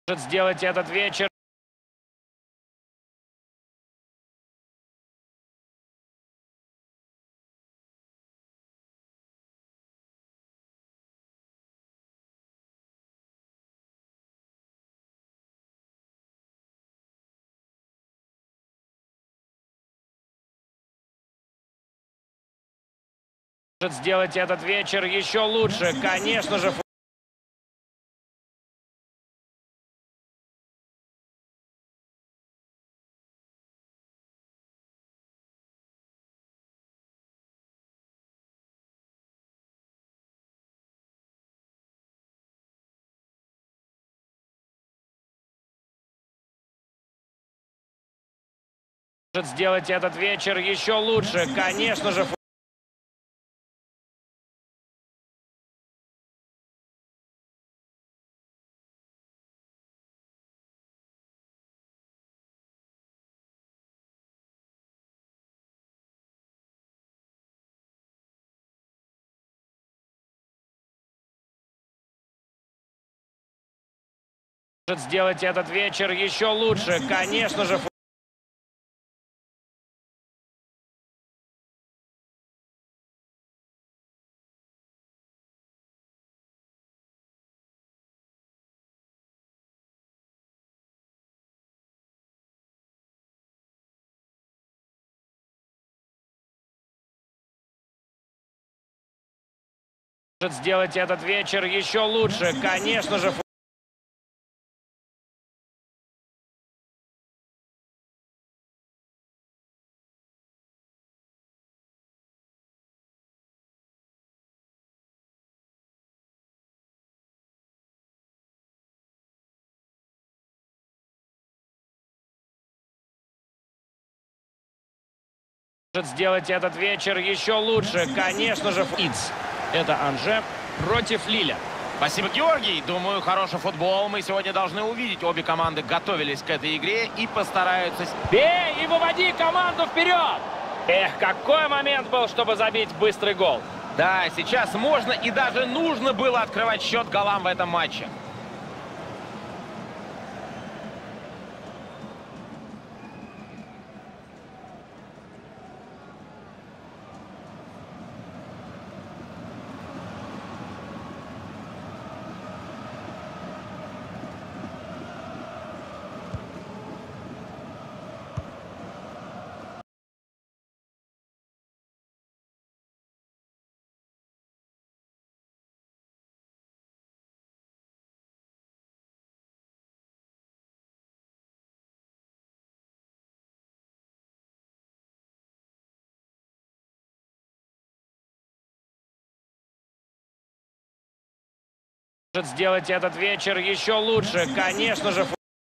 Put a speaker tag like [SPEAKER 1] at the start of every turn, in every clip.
[SPEAKER 1] Может сделать этот вечер. Может сделать этот вечер еще лучше. Конечно же, может сделать этот вечер еще лучше. Конечно же, может сделать этот вечер еще лучше. Конечно же, может сделать этот вечер еще лучше. Конечно же, может сделать этот вечер еще лучше. Конечно же,
[SPEAKER 2] Это Анже против Лиля. Спасибо, Георгий. Думаю, хороший футбол мы сегодня должны увидеть. Обе команды готовились к этой игре и постараются...
[SPEAKER 1] бей и выводи команду вперед! Эх, какой момент был, чтобы забить быстрый гол.
[SPEAKER 2] Да, сейчас можно и даже нужно было открывать счет голам в этом матче.
[SPEAKER 1] Может сделать этот вечер еще лучше. Конечно же,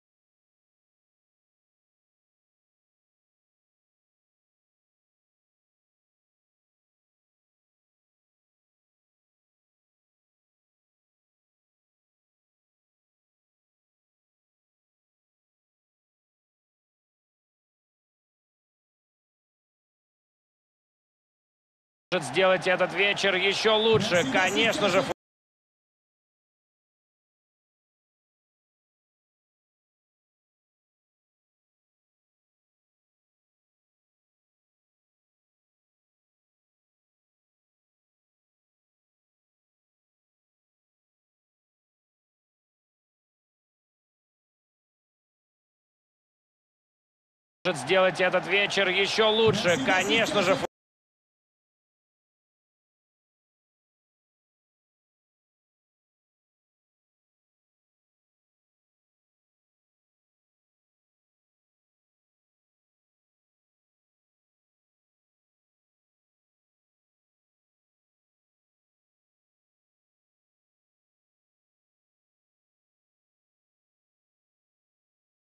[SPEAKER 1] может сделать этот вечер еще лучше. Конечно же, может сделать этот вечер еще лучше. Конечно же,